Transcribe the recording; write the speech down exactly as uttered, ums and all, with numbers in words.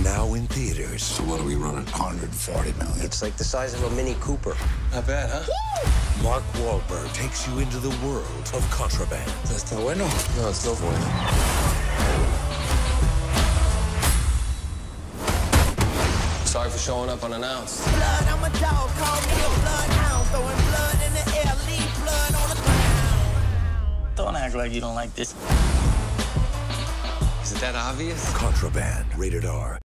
Now in theaters. So what are we running? one hundred forty million. It's like the size of a Mini Cooper. Not bad, huh? Woo! Mark Wahlberg takes you into the world of Contraband. Está bueno? No, it's no bueno. Sorry for showing up unannounced. Blood, I'm a dog, call me a bloodhound. Throwing blood in the air, leave blood on the ground. Don't act like you don't like this. Is it that obvious? Contraband, rated R.